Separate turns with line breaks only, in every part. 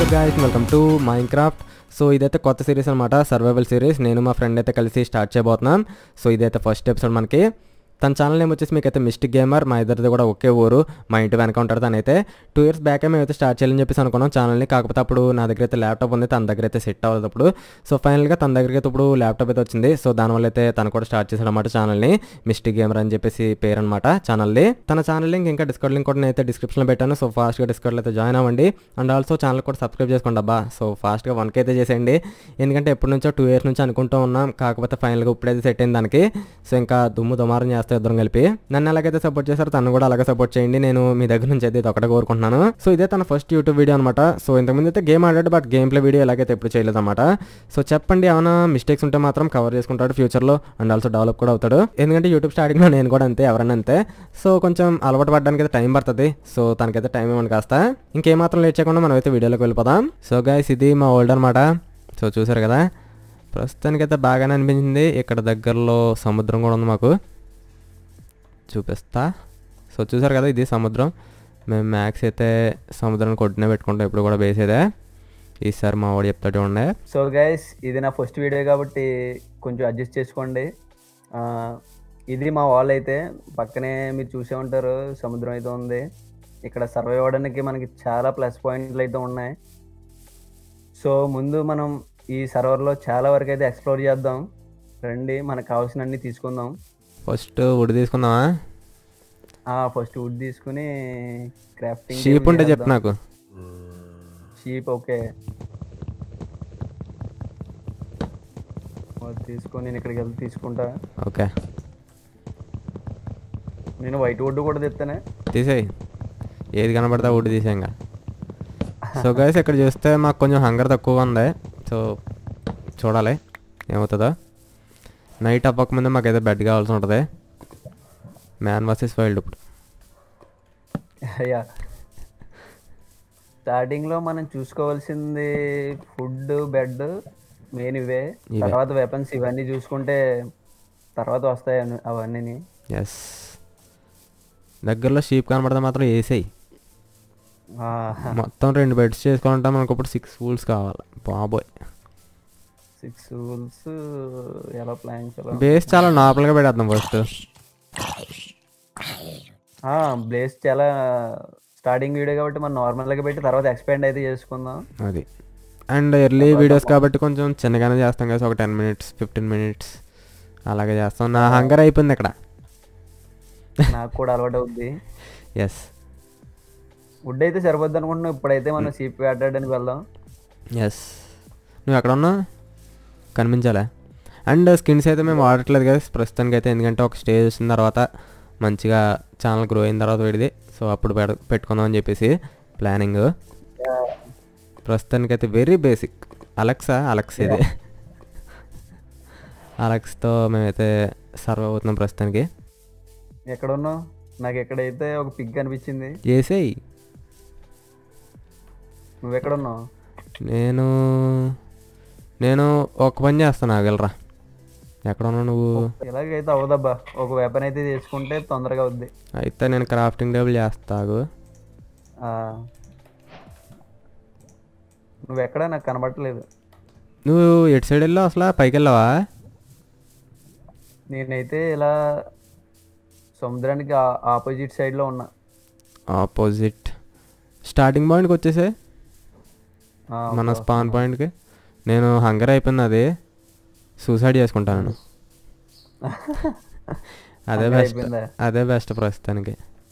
guys, welcome to Minecraft. So ఇదైతే కొత్త series అనమాట, సర్వైవల్ సిరీస్. నేను మా ఫ్రెండ్ అయితే కలిసి స్టార్ట్ చేయబోతున్నాం. సో ఇదైతే ఫస్ట్ ఎపిసోడ్ మనకి. తన ఛానల్ నేమ్ వచ్చేసి మీకైతే మిస్టిక్ గేమర్. మా ఇద్దరిది కూడా ఒకే ఊరు, మా ఇంటి వెనక ఉంటాడు. తనైతే 2 years బ్యాకే మేమైతే స్టార్ట్ చేయాలని చెప్పేసి అనుకున్నాం ఛానల్ని. కాకపోతే అప్పుడు నా దగ్గర అయితే ల్యాప్టాప్ ఉంది, తన దగ్గర అయితే సెట్ అవ్వదు అప్పుడు. సో ఫైనల్గా తన దగ్గరికి అయితే ఇప్పుడు ల్యాప్టాప్ అయితే వచ్చింది. సో దానివల్ల అయితే తను కూడా స్టార్ట్ చేశాడు అనమాట ఛానల్ని. మిస్టిక్ గేమర్ అని చెప్పేసి పేరు అనమాట ఛానల్ది. తన ఛానల్ లింక్ ఇంకా డిస్కౌంట్ లింక్ కూడా నేనైతే డిస్క్రిప్షన్లో పెట్టాను. సో ఫాస్ట్గా డిస్కౌంట్లో అయితే జాయిన్ అవ్వండి. అండ్ ఆల్సో ఛానల్ కూడా సబ్స్క్రైబ్ చేసుకోండి అబ్బా. సో ఫాస్ట్గా 1K అయితే చేసేయండి. ఎందుకంటే ఎప్పటి నుంచో 2 years నుంచి అనుకుంటూ ఉన్నాం, కాకపోతే ఫైనల్గా ఇప్పుడైతే సెట్ అయింది దానికి. సో ఇంకా దుమ్ము దుమారం చేస్తే ఇద్దరం కలిపి. నన్ను ఎలాగైతే సపోర్ట్ చేశారో తను కూడా అలాగే సపోర్ట్ చేయండి. నేను మీ దగ్గర నుంచి అయితే ఒకటే కోరుకుంటున్నాను. సో ఇదే తన ఫస్ట్ యూట్యూబ్ వీడియో అనమాట. సో ఇంతకుముందు అయితే గేమ్ ఆడాడు, బట్ గేమ్ ప్లే వీడియో ఎలాగైతే ఎప్పుడు చేయలేదు అనమాట. సో చెప్పండి, ఏమైనా మిస్టేక్స్ ఉంటే మాత్రం కవర్ చేసుకుంటాడు ఫ్యూచర్లో. అండ్ ఆల్సో డెవలప్ కూడా అవుతాడు. ఎందుకంటే యూట్యూబ్ స్టార్టింగ్లో నేను కూడా అంతే, ఎవరైనా అంతే. సో కొంచెం అలవాటు పడడానికి అయితే టైం పడుతుంది. సో తనకైతే టైం ఇవ్వండి కాస్త. ఇంకేమాత్రం లేట్ చేయకుండా మనం అయితే వీడియోలోకి వెళ్ళిపోదాం. సో గైస్, ఇది మా ఓల్డ్ అనమాట. సో చూసారు కదా, ప్రస్తుతానికైతే బాగానే అనిపించింది. ఇక్కడ దగ్గరలో సముద్రం కూడా ఉంది, మాకు చూపిస్తా. సో చూసారు కదా, ఇది సముద్రం. మేము మ్యాక్స్ అయితే సముద్రాన్ని కొట్టినే పెట్టుకుంటాం ఎప్పుడు కూడా బేసేదే. ఈసారి మా వాడు చెప్తాడు ఉండే.
సో గైస్, ఇది నా ఫస్ట్ వీడియో కాబట్టి కొంచెం అడ్జస్ట్ చేసుకోండి. ఇది మా వాల్ అయితే, పక్కనే మీరు చూసే ఉంటారు సముద్రం అయితే ఉంది. ఇక్కడ సర్వైవ్ అవ్వడానికి మనకి చాలా ప్లస్ పాయింట్లు అయితే ఉన్నాయి. సో ముందు మనం ఈ సర్వర్లో చాలా వరకు అయితే ఎక్స్ప్లోర్ చేద్దాం. రండి, మనకు కావాల్సినవన్నీ తీసుకుందాం.
ఫస్ట్ వుడ్ తీసుకుందామా?
ఫస్ట్ వుడ్ తీసుకుని క్రాఫ్టింగ్.
షీప్ ఉంటే చెప్పు నాకు.
షీప్ ఓకే, తీసుకొని నేను ఇక్కడికి వెళ్ళి తీసుకుంటా.
ఓకే,
నేను వైట్ వుడ్ కూడా తెస్తానే.
తీసేయి, ఏది కనబడతా వుడ్ తీసేయంగా. సో గైస్, ఇక్కడ చూస్తే మాకు కొంచెం హంగర్ తక్కువగా ఉంది. సో చూడాలి ఏమవుతుందో. నైట్ అవ్వకముందే మాకైతే బెడ్ కావాల్సి ఉంటుంది. Man versus wild. ఇప్పుడు
యా, స్టార్టింగ్లో మనం చూసుకోవాల్సింది ఫుడ్, బెడ్ మెయిన్ ఇవే. తర్వాత వెపన్స్ ఇవన్నీ చూసుకుంటే తర్వాత వస్తాయి అవన్నీ.
ఎస్, దగ్గరలో షీప్ కనబడితే మాత్రం వేసేయి. మొత్తం 2 బెడ్స్ చేసుకోవాలంటే మనకు ఇప్పుడు 6 wools కావాలి. బాబోయ్,
6 wools ఎలా ప్లాన్ చేయాలి?
బేస్ చాలా నార్మల్గా పెట్టేద్దాం ఫస్ట్.
బేస్ చాలా స్టార్టింగ్ వీడియో కాబట్టి మనం నార్మల్గా పెట్టి తర్వాత ఎక్స్పాండ్ అయితే చేసుకుందాం.
అది అండ్ ఎర్లీ వీడియోస్ కాబట్టి కొంచెం చిన్నగానే చేస్తాం కదా. ఒక 10 minutes 15 minutes అలాగే చేస్తాం. నా హంగర్ అయిపోయింది ఇక్కడ.
నాకు కూడా అలవాటు అవుద్ది.
ఎస్,
వుడ్ అయితే సరిపోద్ది అనుకుంటున్నాం. ఇప్పుడైతే మనం షీప్ వేటాడడానికి వెళ్దాం.
ఎస్, నువ్వు ఎక్కడ ఉన్నావు కనిపించాలా? అండ్ స్కిన్స్ అయితే మేము వాడట్లేదు కదా ప్రస్తుతానికి అయితే, ఎందుకంటే ఒక స్టేజ్ వచ్చిన తర్వాత మంచిగా ఛానల్ గ్రో అయిన తర్వాత పెడితే సో అప్పుడు పెట్టుకుందాం అని చెప్పేసి ప్లానింగ్. ప్రస్తుతానికైతే వెరీ బేసిక్ అలెక్స్ ఇది. అలెక్స్తో మేమైతే సర్వ్ అవుతున్నాం ప్రస్తుతానికి.
ఎక్కడ ఉన్నావు? నాకు ఎక్కడైతే ఒక పిగ్ అనిపించింది.
చేసేయి.
నువ్వెక్కడ ఉన్నావు?
నేను ఒక పని చేస్తాను, ఆగలరా. ఎక్కడ ఉన్నావు నువ్వు?
ఎలాగైతే అవదబ్బా, ఒక వెపన్ అయితే తీసుకుంటే తొందరగా అవుద్ది.
అయితే నేను క్రాఫ్టింగ్ టేబుల్ చేస్తాగు.
నువ్వెక్కడ నాకు కనబడట్లేదు.
నువ్వు ఎటు సైడ్ వెళ్ళావు అసలు? పైకి వెళ్ళావా?
నేనైతే ఇలా సముద్రానికి ఆపోజిట్ సైడ్లో ఉన్నా.
ఆపోజిట్ స్టార్టింగ్ పాయింట్కి వచ్చేసే మన స్పాన్ పాయింట్కి. నేను హంగర్ అయిపోయింది, అది సూసైడ్ చేసుకుంటాను. అదే బెస్ట్ ప్రస్తుతానికి.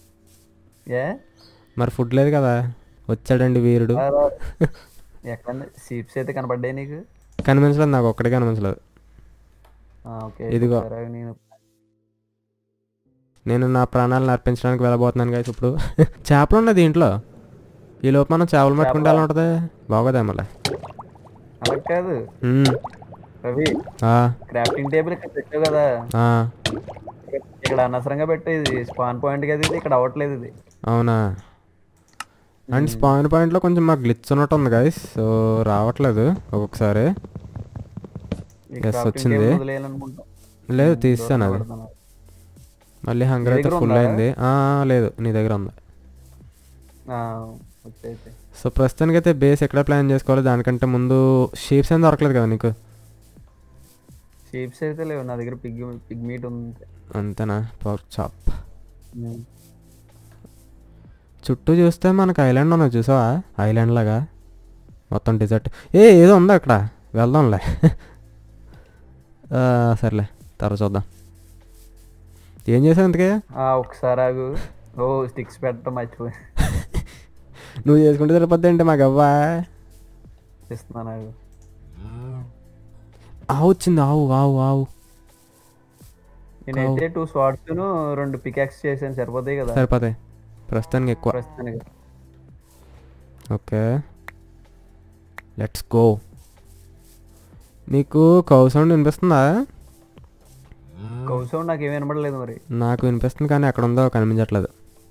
మరి ఫుడ్ లేదు కదా. వచ్చాడండి వీరుడు.
ఎక్కడ షీప్స్ అయితే కనపడ్డాయి నీకు?
కనిపించలేదు, నాకు ఒక్కడే కనిపించలేదు. ఇదిగో నేను నా ప్రాణాలను అర్పించడానికి వెళ్ళబోతున్నాను కదా ఇప్పుడు. చేపలు ఉన్నాయి దీంట్లో. ఈ లోపు మనం చేపలు పట్టుకుంటే ఎలా ఉంటుంది? బాగోదా మళ్ళీ?
అలా కాదు రవి, క్రాఫ్టింగ్ టేబుల్ ఇక్కడ పెట్టావు కదా, ఇక్కడ అనవసరంగా పెట్టేది స్పాన్ పాయింట్ కదా, ఇది ఇక్కడ అవ్వట్లేదు ఇది.
అవునా? అండ్ స్పాన్ పాయింట్లో కొంచెం మాకు గ్లిచ్ ఉన్నట్టు ఉంది గైస్. సో రావట్లేదు ఒక్కొక్కసారి. వచ్చింది, లేదు తీస్తాను అది. మళ్ళీ హంగర్ అయితే ఫుల్ అయింది. లేదు నీ దగ్గర ఉంది. సో ప్రస్తుతానికైతే బేస్ ఎక్కడ ప్లాన్ చేసుకోవాలి, దానికంటే ముందు షీప్స్ ఏం దొరకలేదు కదా నీకు?
షీప్స్ అయితే లేవు నా దగ్గర, పిగ్ మీట్ ఉంది.
అంతేనా? Pork chop. చుట్టూ చూస్తే మనకు ఐలాండ్ ఉన్నది చూసావా, ఐలాండ్ లాగా మొత్తం డిజర్ట్. ఏదో ఉందా అక్కడ, వెళ్దాంలే. సర్లే తర్వాత చూద్దాం. ఏం చేసావు ఇంతకే?
ఒకసారి ఆగు. ఓ స్టిక్స్ పెట్టడం మర్చిపోయి.
నువ్వు చేసుకుంటే సరిపోద్ది అంటే మాకు అవ్వా
ఇస్తున్నాను. ఆగు.
ఆవు వచ్చింది, ఆవు ఆవు ఆవు.
నేనైతే 2 స్వాట్స్ 2 పికాక్స్ చేసాను, సరిపోతాయి కదా?
సరిపోతాయి ప్రస్తుతానికి, ఎక్కువ.
ప్రస్తుతానికి
ఓకే లెట్స్ గో. నీకు కౌ సౌండ్ వినిపిస్తుందా?
కౌ సౌండ్ నాకు ఏమి వినపడలేదు మరి.
నాకు వినిపిస్తుంది కానీ ఎక్కడ ఉందో కనిపించట్లేదు.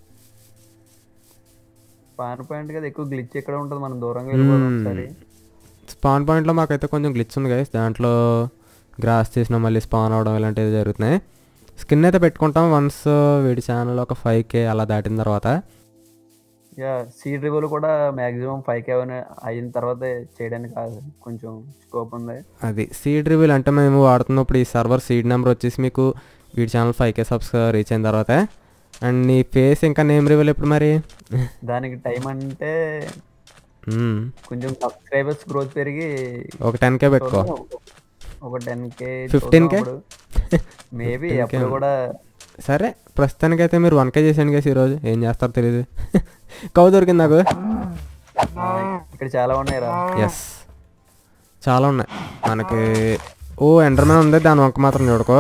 స్పాన్ పాయింట్ కదా, ఎక్కువ గ్లిచ్ ఎక్కడ ఉంటుంది, మనం దూరంగా వెళ్ళిపోదాం ఒకసారి.
స్పాన్ పాయింట్లో మాకైతే కొంచెం గ్లిచ్ ఉంది గైస్, దాంట్లో గ్రాస్ తీసినా మళ్ళీ స్పాన్ అవడం ఇలాంటివి జరుగుతున్నాయి. స్కిన్ అయితే పెట్టుకుంటాం వన్స్ వీడి ఛానల్ ఒక 5K అలా దాటిన తర్వాత.
సీడ్ రివ్యూలు కూడా మ్యాక్సిమం 5K అయిన తర్వాత చేయడానికి కాదు, కొంచెం స్కోప్ ఉంది.
అది సీడ్ రివ్యూల్ అంటే మేము వాడుతున్నప్పుడు ఈ సర్వర్ సీడ్ నెంబర్ వచ్చేసి మీకు వీడి ఛానల్ 5K సబ్స్క్రైబర్ రీచ్ అయిన తర్వాత. అండ్ నీ ఫేస్ ఇంకా నేమ్ రివ్యూల్ ఎప్పుడు మరి?
దానికి టైం అంటే కొంచెం సబ్స్క్రైబర్స్ గ్రోత్ పెరిగి
ఒక 10K పెట్టుకో,
ఒక 10K
15K
మేబీ అప్పుడు కూడా.
సరే ప్రస్తుతానికైతే మీరు 1K చేసాను కదా ఈరోజు, ఏం చేస్తారో తెలియదు. కౌ దొరికింది నాకు.
ఇక్కడ చాలా ఉన్నాయిరా.
ఎస్ చాలా ఉన్నాయి మనకి. ఓ ఎండర్మ్యాన్ ఉంది, దాని వంక మాత్రం చూడుకో.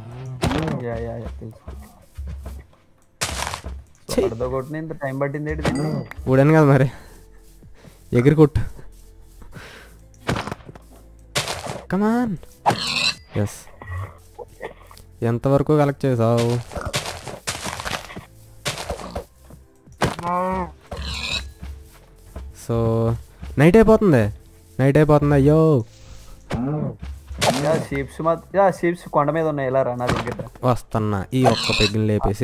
కొట్టిన ఇంత టైం పట్టింది
ఊడాను కదా మరి, ఎగిరి కొట్టు. కమాన్. ఎస్ ఎంతవరకు కలెక్ట్ చేసావు? సో నైట్ అయిపోతుంది, నైట్ అయిపోతుంది. అయ్యో
షీప్స్ కొండ మీద ఉన్నాయి, ఎలా రా నా దగ్గర.
వస్తున్నా ఈ ఒక్క పెగ్గిని లేపేసి.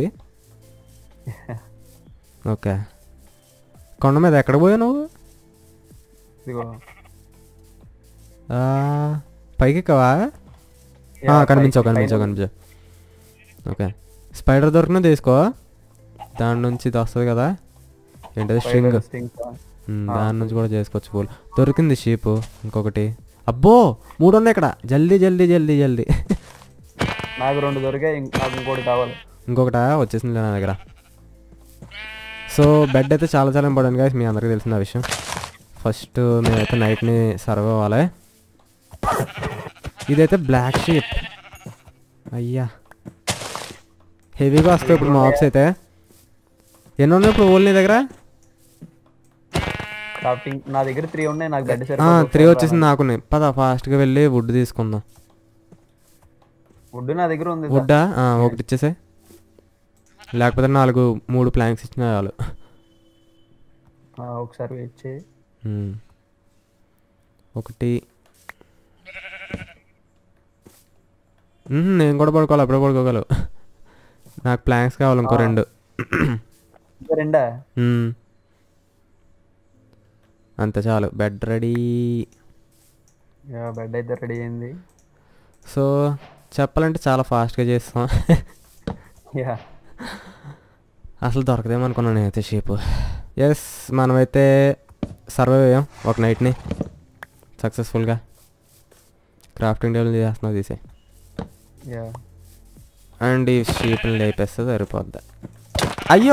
ఓకే కొండ మీద ఎక్కడ పోయావు నువ్వు? పైకి ఎక్కవా? కనిపించావు కనిపించావు కనిపించావు. ఓకే స్పైడర్ దొరికినా తీసుకో, దాని నుంచి ఇది వస్తుంది కదా ఏంటది, స్ట్రింగ్. దాని నుంచి కూడా చేసుకోవచ్చు. పూలు దొరికింది, షీప్ ఇంకొకటి. అబ్బో 3 ఉన్నాయి ఇక్కడ, జల్దీ జల్దీ జల్దీ జల్దీ.
నాకు 2 దొరికాయి, నాకు ఇంకోటి కావాలి.
ఇంకొకట వచ్చేసింది నా దగ్గర. సో బెడ్ అయితే చాలా చాలా ఇంపార్టెంట్ గా మీ అందరికీ తెలిసిన విషయం. ఫస్ట్ మేమైతే నైట్ని సర్వ్ అవ్వాలి. ఇదైతే బ్లాక్ షీప్. అయ్యా హెవీగా వస్తాయి ఇప్పుడు మాబ్స్ అయితే. ఎన్ని ఉన్నాయి ఇప్పుడు ఓల్ నీ దగ్గర?
నా దగ్గర 3 ఉన్నాయి, నాకు బెడ్
3 వచ్చేసింది నాకున్నాయి. పద ఫాస్ట్గా వెళ్ళి వుడ్ తీసుకుందాం.
వుడ్ నా దగ్గర ఉంది.
వుడ్డా ఒకటి ఇచ్చేసే, లేకపోతే 3 ప్లాంక్స్ ఇచ్చిన చాలు.
ఒకసారి వెయిట్ చేయి.
ఒకటి నేను కూడా పడుకోవాలి, అప్పుడే పడుకోగలవు. నాకు ప్లాంక్స్ కావాలి ఇంకో 2. అంతే చాలు. Bed ready.
బెడ్ అయితే రెడీ అయింది.
సో చెప్పాలంటే చాలా ఫాస్ట్గా చేస్తాం. అసలు దొరకదేమనుకున్నాను నేనైతే షీప్. ఎస్ మనమైతే సర్వైవ్ అయ్యాం ఒక నైట్ని సక్సెస్ఫుల్గా. క్రాఫ్టింగ్ టేబుల్ చేస్తున్నావు తీసే. అండ్ ఈ షీప్ని లేపేస్తే సరిపోద్ది. అయ్యో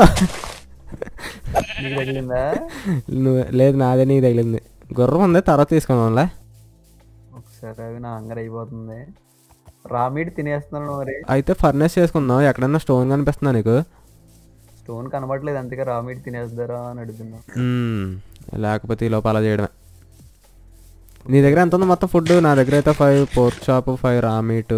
లేదు నాదే నీకు తగిలింది. గుర్రం ఉంది, తర్వాత తీసుకుందాంలే.
ఒకసారి అవి నా హంగర్ అయిపోతుంది. రామీడ్ తినేస్తున్నాను మరి.
అయితే ఫర్నేస్ చేసుకుందాం. ఎక్కడన్నా స్టోన్ కనిపిస్తుందా నీకు?
స్టోన్ కనబడలేదు, అందుకే రామీడ్ తినేస్తారా అని అడుగుతున్నా.
లేకపోతే ఈ లోపల అలా చేయడమే. నీ దగ్గర ఎంత ఉంది మొత్తం ఫుడ్? నా దగ్గర అయితే 5 పోర్క్ చాప్, 5 రా మీట్,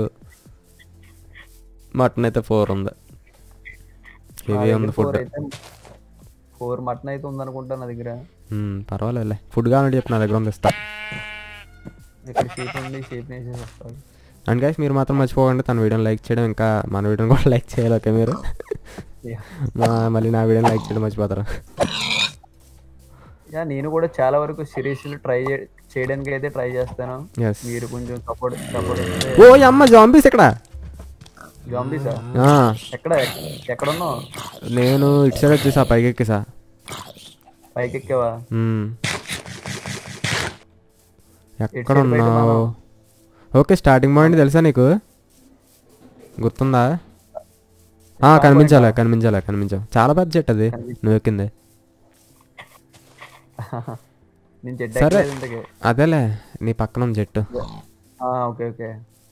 మటన్ అయితే 4 ఉంది. హెవీ ఉంది ఫుడ్.
4 మటన్ అయితే ఉంది అనుకుంటా నా దగ్గర.
పర్వాలేదులే, ఫుడ్ కావాలంటే చెప్పి నా దగ్గర ఉంది, ఇస్తా.
ఇక్కడ షీప్ ఉంది, షీప్ వేసేసి వస్తాను.
అండ్ గైస్ మీరు మాత్రం మర్చిపోకండి తన వీడియోని లైక్ చేయడం, ఇంకా మన వీడియోని కూడా లైక్ చేయాలి. ఓకే మీరు మళ్ళీ నా వీడియోని లైక్ చేయడం మర్చిపోతారు.
యా నేను కూడా చాలా వరకు సిరీస్లు చేయడానికి అయితే ట్రై చేస్తాను.
ఎస్.
మీరు కొంచెం సపోర్ట్ ఇస్తే.
ఓ అమ్మ జాంబీస్ ఇక్కడ.
జాంబీసా?
ఆ,
ఎక్కడ ఎక్కడున్నావు?
నేను ఇటు సైడ్ వచ్చేసా, పైకి ఎక్కేసా.
పైకి ఎక్కావా?
ఎక్కడ ఉన్నావు? ఓకే, స్టార్టింగ్ పాయింట్ తెలుసా నీకు? గుర్తుందా? కనిపించావు. చాలా పెద్ద చెట్టు అది నువ్వు ఎక్కింది.
నేను చెట్టు
సరే
ఎక్కలేదు ఇంతకీ.
అదేలే, నీ పక్కన ఉంది చెట్టు.
Okay okay.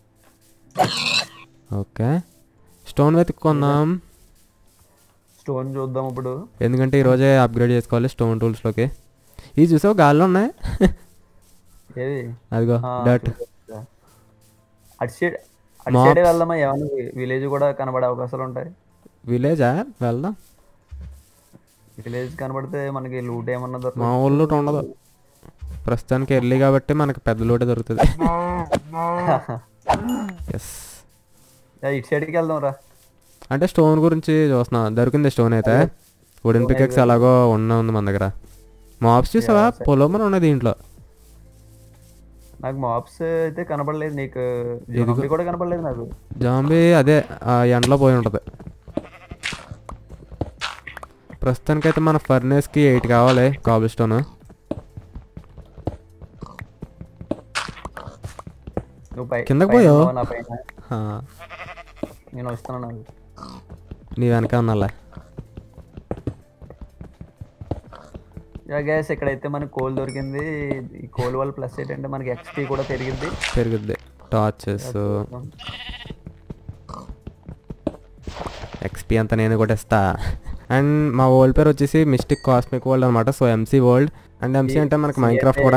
ఓకే, స్టోన్ వెతుక్కుందాం.
స్టోన్ చూద్దాం ఇప్పుడు.
ఎందుకంటే ఈరోజే అప్గ్రేడ్ చేసుకోవాలి స్టోన్ టూల్స్లోకి. ఇవి చూసావు గాల్లో ఉన్నాయి.
ఏది?
అదిగో డట్.
అటు సైడ్ వెళ్దామా? ఏమన్నా విలేజ్ కూడా కనబడే అవకాశాలు ఉంటాయి.
విలేజా? వెళ్దాం.
విలేజ్ కనబడితే మనకి లూట్ ఏమన్నా
మా
దొరుకుతుంది?
ఊళ్ళో ఉండదు ప్రస్తుతానికి, ఎర్లీ కాబట్టి మనకి పెద్ద లోటే దొరుకుతుంది. ఎస్.
ఇటు సైడ్కి వెళ్దాం రా.
అంటే స్టోన్ గురించి చూస్తున్నా. దొరికింది స్టోన్ అయితే. వుడెన్ పికెక్స్ అలాగో ఉంది మన దగ్గర. మాప్స్ చూసావా? పొలోమన్ ఉన్నాయి దీంట్లో.
నాకు మాప్స్ అయితే కనబడలేదు. నీకు జాంబీ కూడా కనబడలేదు నాకు.
జాంబీ అదే ఎండలో పోయి ఉంటుంది. ప్రస్తుతానికైతే మన ఫర్నేస్కి 8 కావాలి కాబుల్ స్టోన్. కిందకి పోయో.
నేను వస్తున్నాను.
నీ వెనక ఉన్నాలే.
గ్యాస్ ఇక్కడైతే మనకి కోల్ దొరికింది. ఈ కోల్ వల్ల ప్లస్ ఏంటంటే మనకి ఎక్స్పీ కూడా పెరుగుద్ది.
టార్చెస్ ఎక్స్పీ అంతా నేను కూడా ఇస్తా. అండ్ మా వరల్డ్ పేరు వచ్చేసి మిస్టిక్ కాస్మిక్ వరల్డ్ అనమాట. So MC world. And MC అంటే మనకి మైన్క్రాఫ్ట్ కూడా.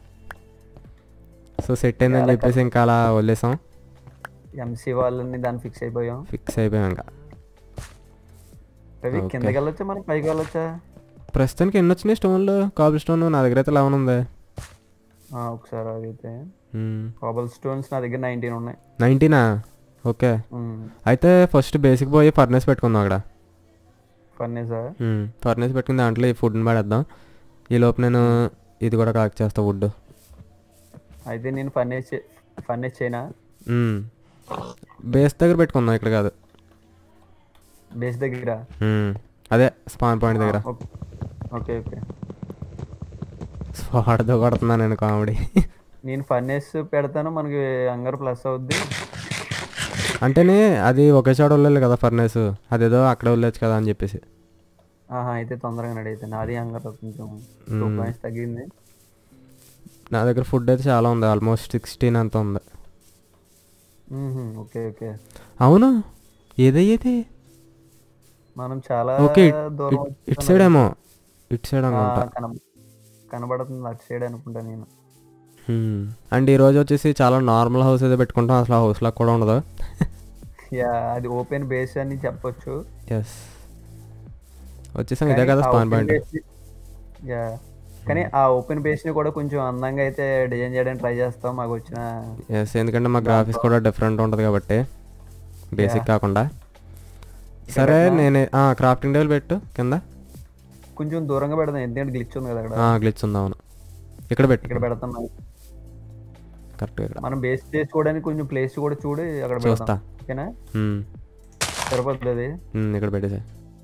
సో సెట్ అయిందని చెప్పేసి ఇంకా అలా వదిలేసాం.
ఎంసీ వాళ్ళని దాన్ని ఫిక్స్ అయిపోయాం
ఇంకా.
కిందకి వెళ్ళొచ్చా మనకి పైకి వెళ్ళొచ్చా?
ప్రస్తుతానికి ఎన్ని వచ్చినాయి స్టోన్లు? కాబుల్ స్టోన్ నా దగ్గర అయితే 11 ఉంది.
ఒకసారి అయితే కాబుల్ స్టోన్స్ నా దగ్గర 19 ఉన్నాయి.
19ఆ? ఓకే, అయితే ఫస్ట్ బేసిక్ పోయి ఫర్నేస్ పెట్టుకుందాం అక్కడ. ఫర్నేస్ పెట్టుకుని దాంట్లో ఈ ఫుడ్ని పడేద్దాం. ఈ లోపు నేను ఇది కూడా కలెక్ట్ చేస్తా వుడ్.
అయితే నేను ఫర్నేస్ చేయనా?
బేస్ దగ్గర పెట్టుకుందాం, ఇక్కడ కాదు.
బేస్ దగ్గర?
అదే స్పాన్ పాయింట్ దగ్గర.
Okay okay.
స్పాట్తో కొడుతున్నా నేను కామెడీ.
నేను ఫర్నేస్ పెడతాను, మనకి హంగర్ ప్లస్ అవుద్ది.
అంటేనే అది ఒకే చోట వదిలేదు కదా ఫర్నేస్, అదేదో అక్కడ వదిలేచ్చు కదా అని చెప్పేసి.
అయితే తొందరగా రెడీ అయితే. నాది హంగర్ కొంచెం 2 పాయింట్స్ తగ్గింది.
నా దగ్గర ఫుడ్ అయితే చాలా ఉంది, ఆల్మోస్ట్ 16 అంత ఉంది.
Okay okay.
అవును, ఏదయ్యేది
మనం చాలా దూరం.
ఇటు సైడ్ ఏమో, ఇటు సైడ్ అనుకుంటా
కనబడుతుంది. అటు సైడ్ అనుకుంటా నేను.
అండ్ ఈరోజు వచ్చేసి చాలా నార్మల్ హౌస్ అయితే పెట్టుకుంటాం, అసలు హౌస్ లాగా కూడా ఉండదు.
అది ఓపెన్ బేస్ అని చెప్పొచ్చు.
ఎస్, వచ్చేసాం. ఇదే కదా స్పాన్ పాయింట్.
కానీ ఆ ఓపెన్ బేస్ ని కూడా కొంచెం అందంగా అయితే డిజైన్ చేయడానికి ట్రై చేస్తాం మాకు వచ్చిన.
ఎస్, ఎందుకంటే మా గ్రాఫిక్స్ కూడా డిఫరెంట్ ఉంటుంది కాబట్టి, బేసిక్ కాకుండా. సరే, నేను క్రాఫ్టింగ్ టేబుల్ పెట్టు కింద.
కొంచెం దూరంగా పెడదాం, ఎందుకంటే గ్లిచ్ ఉంది కదా అక్కడ.
గ్లిచ్ ఉంది, అవును. ఇక్కడ
పెడతాం
కరెక్ట్.
మనం బేస్ చేసుకోవడానికి కొంచెం ప్లేస్ కూడా చూడి అక్కడ పెడతాం. ఓకేనా? సరిపోతుంది.
ఇక్కడ పెట్టేసా.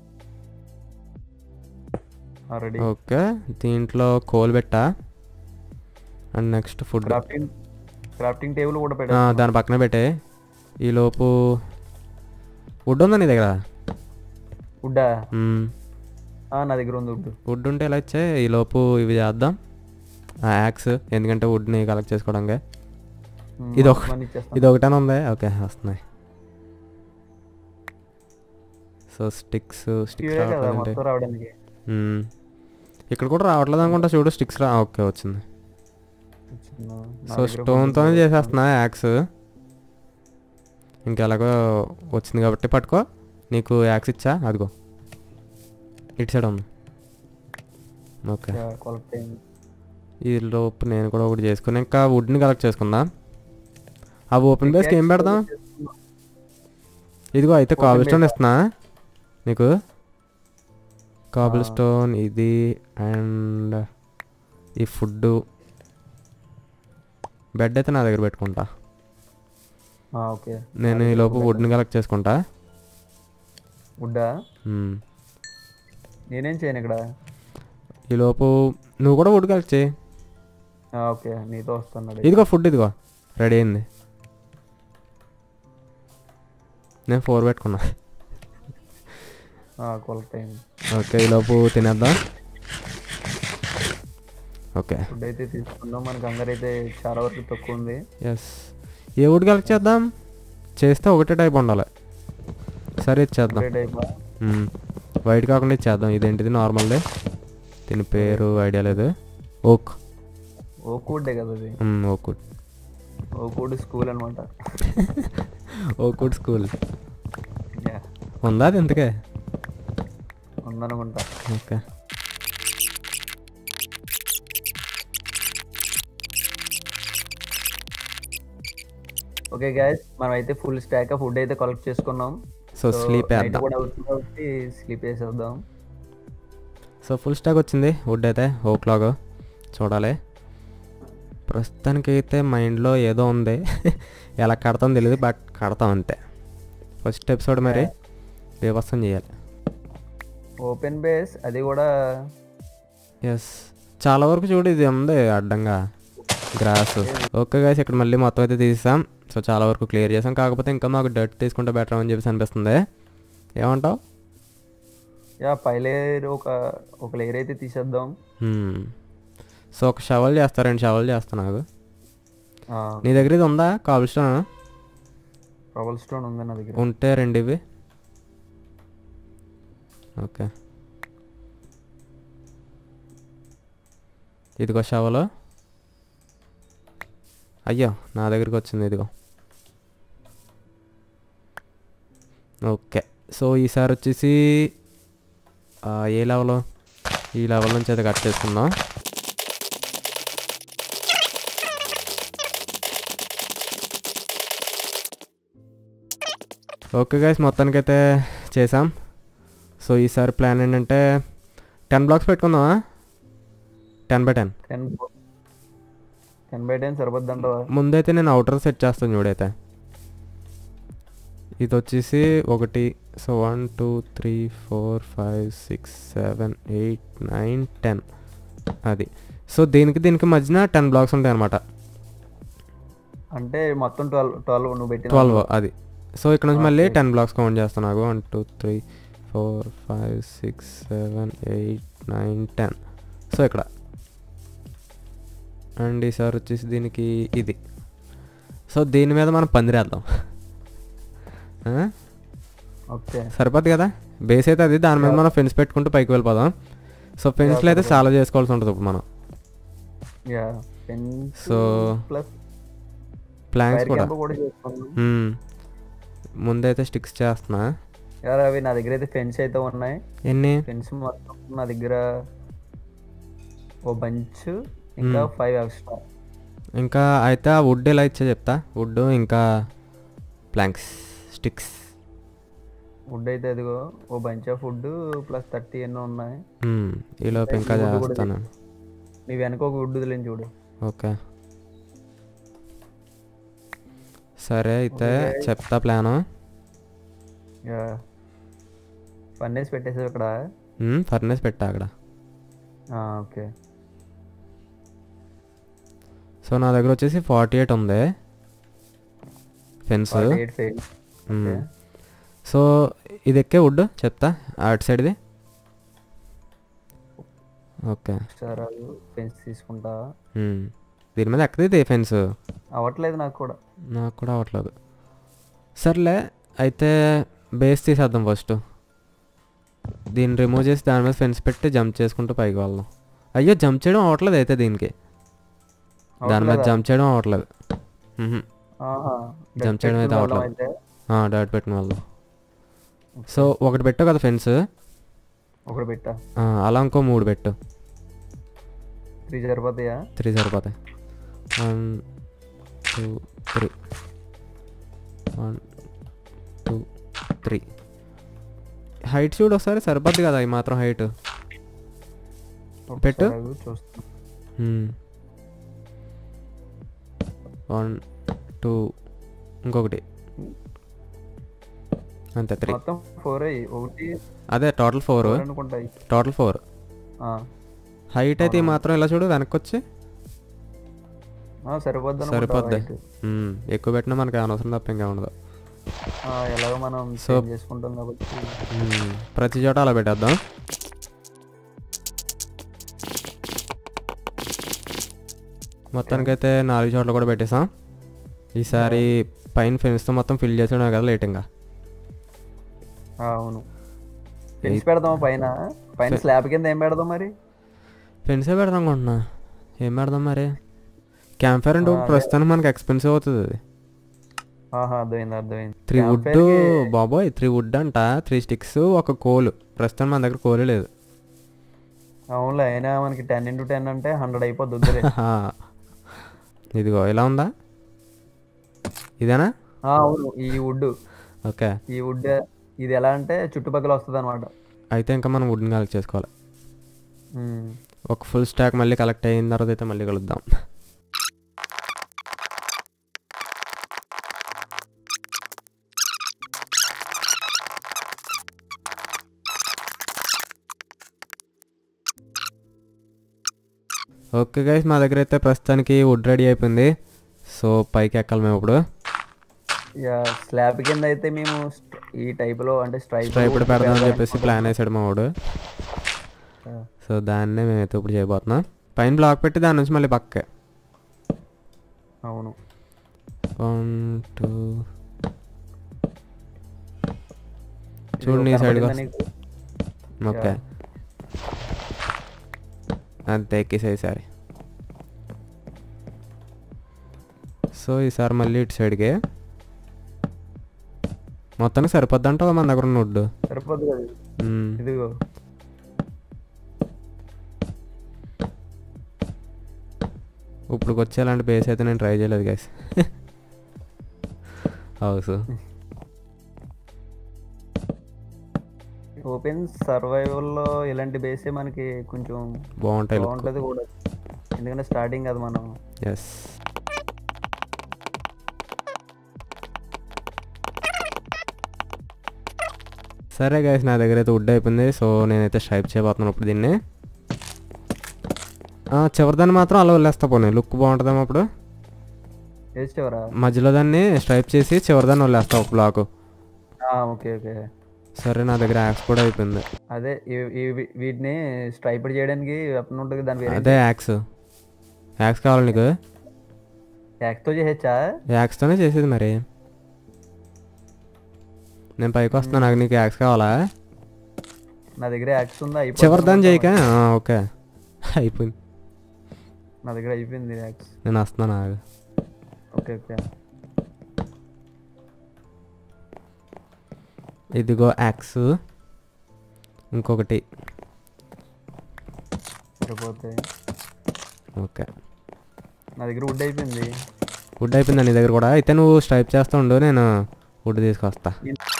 రెడీ.
ఓకే, దీంట్లో కోల్ పెట్టా. And next food.
Crafting table కూడా పెట్టా,
దాని పక్కన పెట్టే. ఈ లోపు వుడ్ ఉందా నీ దగ్గర?
వుడ్డా? నా దగ్గర ఉంది వుడ్.
వుడ్ ఉంటే ఎలా ఇచ్చే. ఈ లోపు ఇవి చేద్దాం, యాక్స్, ఎందుకంటే వుడ్ని కలెక్ట్ చేసుకోవడానికి. ఇది ఒకటేనా ఉంది? ఓకే, వస్తున్నాయి. సో స్టిక్స్
రావడానికి
ఇక్కడ కూడా రావట్లేదు అనుకుంటా. చూడు, స్టిక్స్ ఓకే వచ్చింది. సో స్టోన్తోనే చేసేస్తున్నా యాక్స్. ఇంకెలాగో వచ్చింది కాబట్టి పట్టుకో. నీకు యాక్స్ ఇచ్చా, అదిగో ఇటు సైడ్ ఉంది. ఓకే, ఈ లోపు నేను కూడా ఒకటి చేసుకుని ఇంకా వుడ్ని కలెక్ట్ చేసుకుందాం. ఆ ఓపెన్ బేస్కి ఏం పెడదాం? ఇదిగో, అయితే కాబుల్ స్టోన్ ఇస్తున్నా నీకు. కాబుల్ స్టోన్ ఇది, అండ్ ఈ ఫుడ్, బెడ్ అయితే నా దగ్గర పెట్టుకుంటా.
ఓకే.
నేను ఈ లోపు వుడ్ని కలెక్ట్ చేసుకుంటా.
వుడ్డా నేనేం చేయను ఇక్కడ.
ఈ లోపు నువ్వు కూడా వుడ్ కలెక్ట్ చేయి.
ఓకే, నీతో వస్తున్నాడు.
ఇదిగో ఫుడ్, ఇదిగో రెడీ అయింది. నేను 4 పెట్టుకున్నా.
కొలత అయింది.
ఓకే, ఈ లోపు తినేద్దాం. ఓకే,
ఫుడ్ అయితే తీసుకుందాం. మనకు అందరైతే చాలా వరకు తక్కువ ఉంది.
ఎస్. ఏ వుడ్ కలెక్ట్ చేద్దాం? చేస్తే ఒకటే టైప్ ఉండాలి. సరే ఇచ్చేద్దాం. వైట్ కాకుండా ఇచ్చేద్దాం. ఇదేంటిది నార్మల్దే, దీని పేరు ఐడియా లేదు. ఓక్
వుడ్డే కదా అది.
Oak wood.
Oak wood school అనమాట.
ఓక్ వుడ్ స్కూల్ ఉందా అది? ఇంతకే
ఉందనుకుంటా.
ఓకే,
ఓకే గైస్, మనం అయితే ఫుల్ స్టాక్ ఫుడ్ అయితే కలెక్ట్ చేసుకున్నాం.
సో స్లీప్ వేద్దాం.
కూడా అవుతుంది కాబట్టి స్లీప్ వేసేద్దాం.
సో ఫుల్ స్టాక్ వచ్చింది వుడ్ అయితే, ఓక్ లాగా చూడాలి. ప్రస్తుతానికి అయితే మైండ్లో ఏదో ఉంది. ఎలా కడతాం తెలియదు, బట్ కడతాం అంతే. ఫస్ట్ ఎపిసోడ్ మరి వ్యవస్థం చేయాలి.
ఓపెన్ బేస్ అది కూడా.
ఎస్, చాలా వరకు చూడు ఇది ఉంది అడ్డంగా గ్రాస్. ఓకే గైస్, ఇక్కడ మళ్ళీ మొత్తం అయితే తీసాం. సో చాలా వరకు క్లియర్ చేసాం. కాకపోతే ఇంకా మాకు డర్ట్ తీసుకుంటే బెటర్ అని చెప్పేసి అనిపిస్తుంది. ఏమంటావు?
పై లేయర్ ఒక లేయర్ అయితే తీసేద్దాం.
సో ఒక షవల్ చేస్తా, 2 షవల్ చేస్తా. నాకు నీ దగ్గర ఇది ఉందా? కాబుల్ స్టోన్
ఉంది నా దగ్గర.
ఉంటే 2 ఇవి. ఓకే, ఇదిగో షవల్. అయ్యో, నా దగ్గరికి వచ్చింది. ఇదిగో. ఓకే, సో ఈసారి వచ్చేసి ఏ లెవెల్? ఈ లెవెల్ నుంచి అయితే కట్ చేసుకుందాం. ఓకే గైస్, మొత్తానికైతే చేసాం. సో ఈసారి ప్లాన్ ఏంటంటే 10 బ్లాక్స్ పెట్టుకుందామా? 10x10.
10x10 సరిపోద్దంటావా?
ముందైతే నేను అవుటర్ సెట్ చేస్తాను చూడైతే. ఇది వచ్చేసి 1. సో 1 2 3 4 5 6 7 8 9 10 అది. సో దీనికి మధ్యన 10 బ్లాక్స్ ఉంటాయి అనమాట.
అంటే మొత్తం 12 నువ్వు పెట్టి
12 అది. సో ఇక్కడ నుంచి మళ్ళీ 10 బ్లాక్స్ కౌంట్ చేస్తాను. నాకు 1 2 3 4 5 6 7 8 9 10. సో ఇక్కడ అండ్ ఈసారి వచ్చేసి దీనికి ఇది. సో దీని మీద మనం పందిరేద్దాం.
ఓకే,
సరిపోద్ది కదా? బేస్ అయితే అది. దాని మీద మనం ఫెన్స్ పెట్టుకుంటూ పైకి వెళ్ళిపోదాం. సో ఫెన్స్లో అయితే చాలా చేసుకోవాల్సి ఉంటుంది ఇప్పుడు మనం. సో ప్లాంక్స్ కూడా ముందైతే స్టిక్స్ చేస్తున్నా.
అవి నా దగ్గర అయితే ఫెన్స్ అయితే ఉన్నాయి.
ఎన్ని
ఫెన్స్ మొత్తం నా దగ్గర ఓ బంచ్, ఇంకా 5 ఎక్స్ట్రా.
ఇంకా అయితే ఆ వుడ్ ఎలా ఇచ్చా చెప్తా. వుడ్ ఇంకా ప్లాంక్స్, స్టిక్స్.
వుడ్ అయితే అదిగో ఓ బంచ్ ఆఫ్ వుడ్ ప్లస్ 30 ఎన్నో ఉన్నాయి.
ఈలోపు ఇంకా చేస్తాను.
నీ వెనక ఒక వుడ్ వదిలేని చూడు.
ఓకే, సరే అయితే చెప్తా ప్లాను.
ఫర్నేస్ పెట్టేసావు ఇక్కడ?
ఫర్నేస్ పెట్టా అక్కడ.
ఓకే,
సో నా దగ్గర వచ్చేసి 48 ఉంది ఫెన్స్. సో ఇది ఎక్కే వుడ్ చెప్తా అటు సైడ్ది. ఓకే,
ఫెన్స్ తీసుకుంటా.
దీని మీద ఎక్కది ఫెన్స్
అవ్వట్లేదు. నాకు కూడా
అవ్వట్లేదు. సర్లే అయితే బేస్ తీసేద్దాం ఫస్ట్. దీన్ని రిమూవ్ చేసి దాని మీద ఫెన్స్ పెట్టి జంప్ చేసుకుంటూ పైకి వెళ్దాం. అయ్యో, జంప్ చేయడం అవ్వట్లేదు అయితే దీనికి. దాని మీద జంప్ చేయడం అవ్వట్లేదు. జంప్ చేయడం అయితే అవ్వట్లేదు. డైరెక్ట్ పెట్టుకుని వెళ్దాం. సో ఒకటి పెట్టావు కదా ఫెన్స్,
ఒకటి పెట్టా.
అలా ఇంకో 3 పెట్టు.
3 సరిపోతాయా?
3 సరిపోతాయి. 1 2 3 1 2 3. హైట్ చూడు ఒకసారి, సరిపోద్ది కదా ఈ మాత్రం హైట్ పెట్టు. 1 2 ఇంకొకటి అంతే 3.
మొత్తం 4 అయ్యి ఒకటి
అదే టోటల్ 4
అనుకుంటాయి.
టోటల్ 4. హైట్ అయితే ఈ మాత్రం ఇలా చూడు వెనక్కి వచ్చి సరిపోద్ది. ఎక్కువ పెట్టినా మనకి అనవసరం తప్ప ఇంకా ఉండదు.
ఎలాగో మనం సేవ్ చేసుకుంటాం కాబట్టి
ప్రతి చోట అలా పెట్టేద్దాం. మొత్తానికైతే 4 చోట్ల కూడా పెట్టేసాం. ఈసారి పైన ఫెన్స్తో మొత్తం ఫిల్ చేసాడు కదా లేటింగా.
అవును ఫెన్స్ పెడదాం పైన స్లాబ్ కింద ఏం పెడదాం మరి?
ఫెన్సే పెడదాం అనుకుంటున్నా. ఏం పెడదాం మరి? క్యాంప్ ఫైర్ అంటే ప్రస్తుతానికి మనకి ఎక్స్పెన్సివ్ అవుతుంది అది.
అర్థమైంది.
3 వుడ్ బాబోయ్, 3 వుడ్ అంట, 3 స్టిక్స్, 1 కోలు. ప్రస్తుతం మన దగ్గర కోలే లేదు.
అవునులే, అయినా మనకి 10x10 అంటే 100 అయిపోద్ది.
ఇదిగో ఇలా ఉందా? ఇదేనా?
అవును ఈ వుడ్.
ఓకే,
ఈ వుడ్ ఇది ఎలా అంటే చుట్టుపక్కల వస్తుంది అనమాట.
అయితే ఇంకా మనం వుడ్ని కలెక్ట్ చేసుకోవాలి. ఒక ఫుల్ స్టాక్ మళ్ళీ కలెక్ట్ అయిన తర్వాత అయితే మళ్ళీ కలుద్దాం. ఓకే గైస్, మా దగ్గర అయితే ప్రస్తుతానికి వుడ్ రెడీ అయిపోయింది. సో పైకి ఎక్కాలి మేము ఇప్పుడు.
స్లాబ్ కింద అయితే మేము ఈ టైప్లో అంటే స్ట్రైప్
పెడదామని చెప్పేసి ప్లాన్ వేసాడు మా వాడు. సో దాన్నే మేమైతే ఇప్పుడు చేయబోతున్నాం. పైన బ్లాక్ పెట్టి దాని నుంచి మళ్ళీ పక్కే.
అవును
1 2 చూడండి ఈ సైడ్గా. ఓకే అంతే ఎక్కేసాయి ఈసారి. సో ఈసారి మళ్ళీ ఇటు సైడ్కి మొత్తానికి సరిపోద్ది అంటావా మన దగ్గర ఉన్న వుడ్?
సరిపోద్ది కదా. ఇదిగో
ఇప్పుడు వచ్చేలాంటి బేస్ అయితే నేను ట్రై చేయలేదు గైస్. హౌస్
ఓపెన్ సర్వైవల్లో ఇలాంటి బేసే మనకి కొంచెం బాగుంటుంది కూడా, ఎందుకంటే స్టార్టింగ్ అది మనం.
ఎస్, సరే గైస్, నా దగ్గర అయితే వుడ్ అయిపోయింది. సో నేనైతే స్ట్రైప్ చేయబోతున్నాను ఇప్పుడు దీన్ని. చివరిదాన్ని మాత్రం అలా వదిలేస్తా పోనీ, లుక్ బాగుంటుందేమో అప్పుడు. మధ్యలో దాన్ని స్ట్రైప్ చేసి చివరిదాన్ని వదిలేస్తా ఒక బ్లాక్.
ఓకే ఓకే
సరే, నా దగ్గర యాక్స్ కూడా అయిపోయింది.
అదే వీటిని స్ట్రైప్ చేయడానికి ఉంటుంది దాని పేరు.
అదే యాక్స్ కావాలి నీకు?
యాక్స్తో చేసేచ్చా?
యాక్స్తోనే చేసేది మరి. నేను పైకి వస్తున్నా, నాకు నీకు యాక్స్ కావాలా?
నా దగ్గర యాక్స్ ఉందా?
చివరిదాన్ని చేయక. ఓకే అయిపోయింది,
నా దగ్గర అయిపోయింది యాక్స్.
నేను వస్తున్నాను.
ఓకే ఓకే
ఇదిగో యాక్స్, ఇంకొకటి.
సరిపోతాయి.
ఓకే,
నా దగ్గర వుడ్ అయిపోయింది.
వుడ్ అయిపోయిందా నీ దగ్గర కూడా? అయితే నువ్వు స్ట్రైప్ చేస్తా ఉండు, నేను వుడ్ తీసుకొస్తా.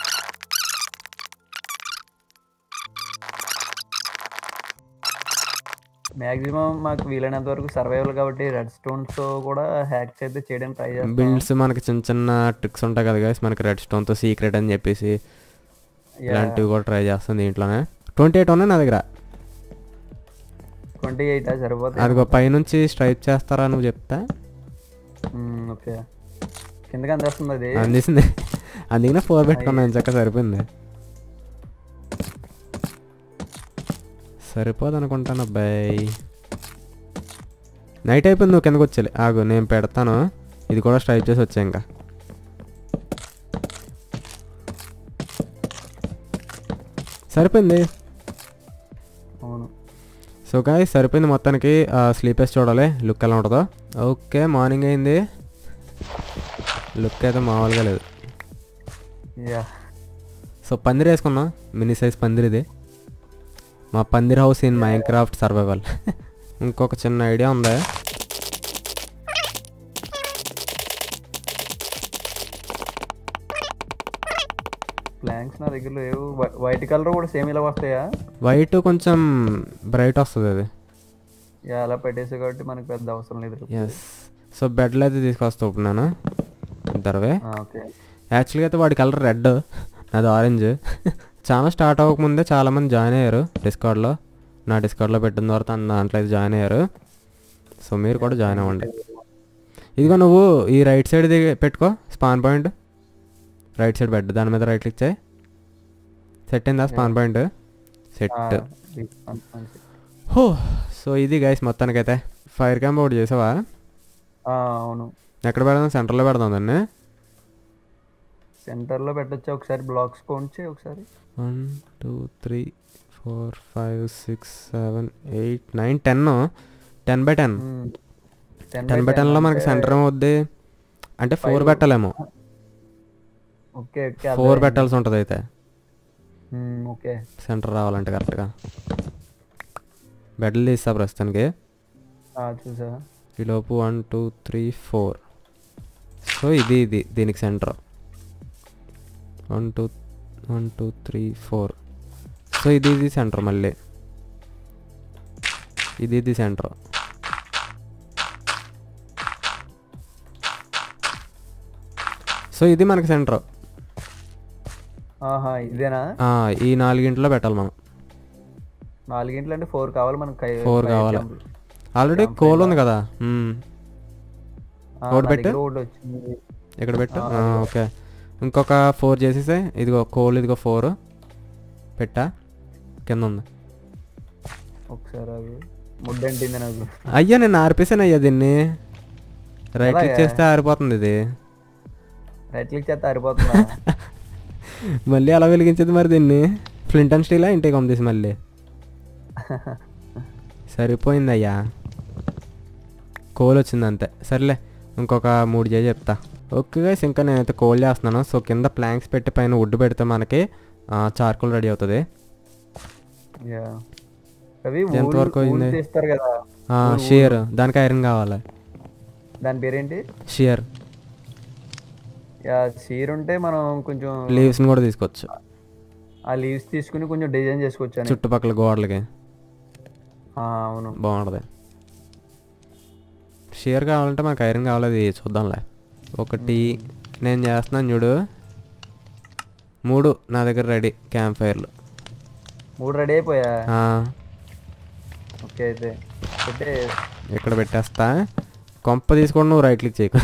మ్యాక్సిమం మాకు వీలైనంత వరకు సర్వైవల్ కాబట్టి రెడ్ స్టోన్స్తో కూడా హ్యాక్స్ అయితే చేయడానికి ట్రై చేస్తాం.
బిల్డ్స్ మనకి చిన్న చిన్న ట్రిక్స్ ఉంటాయి కదా గైస్, మనకి రెడ్ స్టోన్తో సీక్రెట్ అని చెప్పేసి ఇలాంటివి కూడా ట్రై చేస్తాను దీంట్లోనే. 28 ఉన్నాయి నా దగ్గర.
28 సరిపోతుంది.
అదిగో పైనుంచి స్ట్రైప్ చేస్తారా నువ్వు చెప్తా?
ఓకే, కిందకి అందేస్తుంది. అది
అందేసింది, అందుకనే 4 పెట్టుకున్నాను చక్క సరిపోయింది. సరిపోదు అనుకుంటాను అబ్బాయి. నైట్ అయిపోయింది, నువ్వు కిందకు వచ్చేది. ఆగు నేను పెడతాను, ఇది కూడా స్ట్రైప్ చేసి వచ్చా. ఇంకా సరిపోయింది.
అవును.
సో గాయ్స్ సరిపోయింది మొత్తానికి. స్లీప్ వేసి చూడాలి లుక్ ఎలా ఉంటుందో. ఓకే, మార్నింగ్ అయింది, లుక్ అయితే మామూలుగా లేదు. సో పందిరి వేసుకున్నా, మినీ సైజ్ పందిరి ఇది. మా పందిరి హౌస్ ఇన్ మైన్క్రాఫ్ట్ సర్వైవల్. ఇంకొక చిన్న ఐడియా ఉందా?
ప్లాంక్స్ నా దగ్గర లేవు. వైట్ కలర్ కూడా సేమ్ ఇలా వస్తాయా?
వైట్ కొంచెం బ్రైట్ వస్తుంది అది.
అలా పెట్టేసి కాబట్టి మనకు పెద్ద అవసరం లేదు ఇప్పుడు.
ఎస్. సో బెడ్లు అయితే తీసుకొస్తా ఇప్పుడు నేను ఇద్దరువే.
ఓకే.
యాక్చువల్గా అయితే వాడి కలర్ రెడ్, నాది ఆరెంజ్. చాలా స్టార్ట్ అవ్వకముందే చాలామంది జాయిన్ అయ్యారు డిస్కార్డ్లో. నా డిస్కార్డ్లో పెట్టిన తర్వాత దాంట్లో అయితే జాయిన్ అయ్యారు. సో మీరు కూడా జాయిన్ అవ్వండి. ఇదిగో నువ్వు ఈ రైట్ సైడ్ పెట్టుకో spawn point. Right side bed దాని మీద రైట్ క్లిక్ చేయి. సెట్ అయిందా స్పాన్ పాయింట్? సెట్. హో. సో ఇది గైస్ మొత్తానికైతే ఫైర్ క్యాంప్ ఒకటి చేసావా?
అవును.
ఎక్కడ పెడదాం? సెంటర్లో పెడదాం దాన్ని.
సెంటర్లో పెట్టొచ్చా? ఒకసారి బ్లాక్స్ కౌంట్ చేయి ఒకసారి.
1 2 3 4 5 6 7 8 9 10. 10x10. 10x10లో మనకి సెంటర్ ఏమవుద్ది అంటే 4 పెట్టలేమో.
ఓకే.
4 పెట్టాల్సి ఉంటుంది అయితే
ఓకే.
సెంటర్ రావాలంటే కరెక్ట్గా. బెడ్లు తీస్తా ప్రస్తుతానికి.
చూసా.
ఈలోపు 1 2 3 4. సో ఇది దీనికి సెంటర్ 1 2 3 4. సో ఇది సెంటర్, మళ్ళీ ఇది సెంటర్. సో ఇది మనకి సెంటర్.
ఇదేనా?
ఈ 4 పెట్టాలి మనం.
4 అంటే 4 కావాలి మనకు.
4 కావాలి. ఆల్రెడీ కోల్ ఉంది కదా. ఒకటి పెట్టు. ఇక్కడ పెట్టు. ఓకే. ఇంకొక 4 చేసేసే. ఇదిగో కోల్, ఇదిగో 4 పెట్టా. కింద ఉంది.
ఒకసారి ముడ్డంటింది నాకు.
అయ్యా నేను ఆర్పేసాను అయ్యా దీన్ని. రైట్ క్లిక్ చేస్తే ఆరిపోతుంది ఇది.
రైట్ క్లిక్ చేస్తే ఆరిపోతుందా?
మళ్ళీ అలా వెలిగించేది మరి దీన్ని. ఫ్లింట్ అండ్ స్టీలా ఇంటికి పంపేసి మళ్ళీ సరిపోయింది అయ్యా. కోల్ వచ్చింది అంతే. సర్లే ఇంకొక 3 చేసి చెప్తా. ఓకే గైస్, ఇంకా నేనైతే కోల్ చేస్తున్నాను. సో కింద ప్లాంక్స్ పెట్టి పైన వుడ్ పెడితే మనకి చార్కోల్ రెడీ అవుతుంది. ఎంతవరకు అయింది? షియర్. దానికి ఐరన్ కావాలి.
దాని పేరేంటి?
షియర్.
షియర్ ఉంటే మనం కొంచెం
లీవ్స్ని కూడా తీసుకోవచ్చు.
ఆ లీవ్స్ తీసుకుని కొంచెం డిజైన్ చేసుకోవచ్చు
చుట్టుపక్కల గోడలకి.
అవును,
బాగుంటుంది. షియర్ కావాలంటే మనకు ఐరన్ కావాలి. అది చూద్దాంలే. ఒకటి నేను చేస్తున్నాను చూడు. 3 నా దగ్గర రెడీ. క్యాంప్ ఫైర్లు
3 రెడీ అయిపోయా?
ఓకే. అయితే ఇక్కడ పెట్టేస్తా. కొంప తీసుకోండి. నువ్వు రైట్ క్లిక్ చేయకు.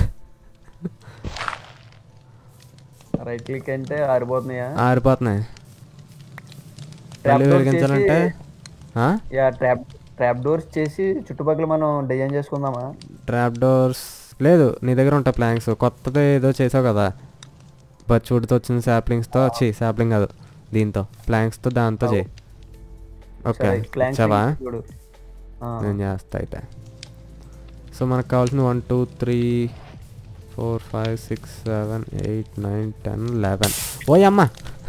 రైట్ క్లిక్ అంటే ఆరిపోతున్నాయా?
ఆరిపోతున్నాయి. వెలిగించాలంటే
ట్రాప్ డోర్స్ చేసి చుట్టుపక్కల మనం డిజైన్ చేసుకుందామా?
ట్రాప్ డోర్స్ లేదు, నీ దగ్గర ఉంటాయి ప్లాంక్స్. కొత్తది ఏదో చేసావు కదా, బచ్చుడితో వచ్చిన సాప్లింగ్స్తో. సాప్లింగ్ కాదు, దీంతో ప్లాంక్స్తో, దాంతో చేయి. ఓకే చావా? నేను చేస్తా అయితే. సో మనకు కావాల్సిన 1 2 3 4 5 6 7 8 9 10 11. ఓయ్ అమ్మ,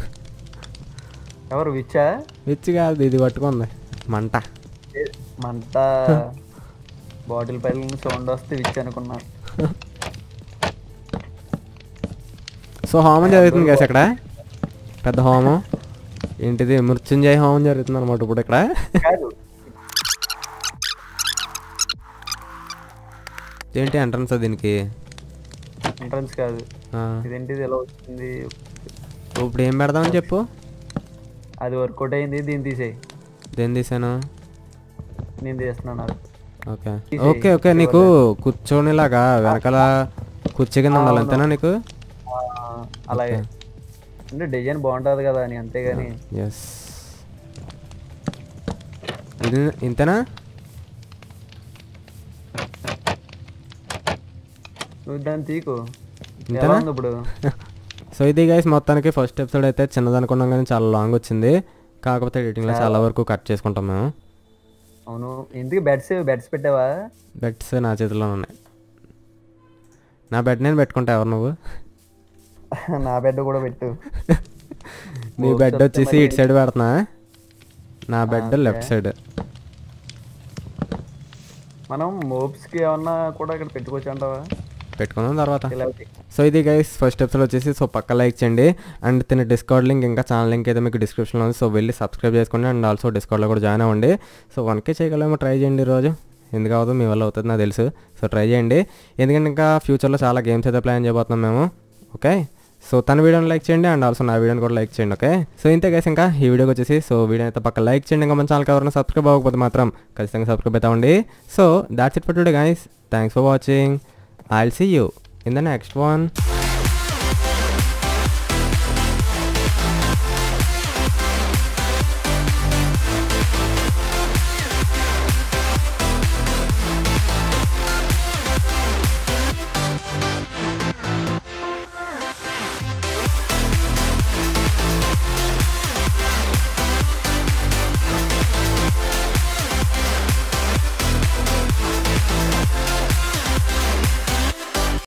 ఎవరు? విచ్చా?
విచ్చి కాదు, ఇది పట్టుకుంది మంట.
మంట బాటిల్ పైన సౌండ్ వస్తే విచ్ అనుకున్నా.
సో హోమం జరుగుతుంది కదా అక్కడ, పెద్ద హోమం. ఏంటిది? మృత్యుంజయ హోమం జరుగుతుంది అనమాట ఇప్పుడు ఇక్కడ. ఏంటి ఎంట్రన్స్? దీనికి
ఎంట్రన్స్ కాదు, ఇదేంటిది ఎలా వచ్చింది?
ఇప్పుడు ఏం పెడదామని చెప్పు.
అది వర్కౌట్ అయింది, దీన్ని తీసేయి.
దేని తీసాను?
నేను తీస్తున్నాను.
Okay okay okay. నీకు కూర్చోనిలాగా వెనకాల కుర్చీ కింద ఉండాలి అంతేనా నీకు?
అలాగే అంటే డిజైన్ బాగుంటుంది కదా అని, అంతేగాని.
ఎస్, ఇది ఇంతేనా?
నువ్వు దాన్ని తీకు.
ఇంతేనా
ఇప్పుడు?
సో ఇది గైస్ మొత్తానికి ఫస్ట్ ఎపిసోడ్ అయితే చిన్నదనుకున్నాం కానీ చాలా లాంగ్ వచ్చింది. కాకపోతే ఎడిటింగ్లో చాలా వరకు కట్ చేసుకుంటాం మేము.
అవును. ఎందుకు బెడ్స్ పెట్టావా?
బెడ్స్ నా చేతిలో ఉన్నాయి. నా బెడ్ నేను పెట్టుకుంటా. ఎవరు నువ్వు?
నా బెడ్ కూడా పెట్టు.
నీ బెడ్ వచ్చేసి ఇటు సైడ్ పెడుతున్నా, నా బెడ్ లెఫ్ట్ సైడ్.
మనం మోబ్స్కి ఏమన్నా కూడా ఇక్కడ పెట్టుకోవచ్చు అంటావా?
పెట్టుకున్నాం తర్వాత. సో ఇది గైస్ ఫస్ట్ ఎపిసోడ్ వచ్చేసి. సో పక్క లైక్ చేయండి. అండ్ తిన డిస్కౌంట్ లింక్ ఇంకా ఛానల్ లింక్ అయితే మీకు డిస్క్రిప్షన్లో ఉంది. సో వెళ్ళి సబ్స్క్రైబ్ చేసుకోండి. అండ్ ఆల్సో డిస్కౌంట్లో కూడా జాయిన్ అవ్వండి. సో 1K చేయగలమో ట్రై చేయండి ఈరోజు. ఎందుకు అవ్వదు, మీ వల్ల అవుతుంది నాకు తెలుసు. సో ట్రై చేయండి, ఎందుకంటే ఇంకా ఫ్యూచర్లో చాలా గేమ్స్ అయితే ప్లాన్ చేయబోతున్నాం మేము. ఓకే, సో తన వీడియోని లైక్ చేయండి అండ్ ఆల్సో నా వీడియోని కూడా లైక్ చేయండి. ఓకే, సో ఇంతే గైస్, ఇంకా ఈ వీడియోకి వచ్చేసి సో వీడియో అయితే పక్క లైక్ చేయండి. ఇంకా మన ఛానల్కి ఎవరైనా సబ్స్క్రైబ్ అవ్వకపోతే మాత్రం ఖచ్చితంగా సబ్స్క్రైబ్ అవుతామండి. So that's it for today guys, thanks for watching. I will see you in the next one.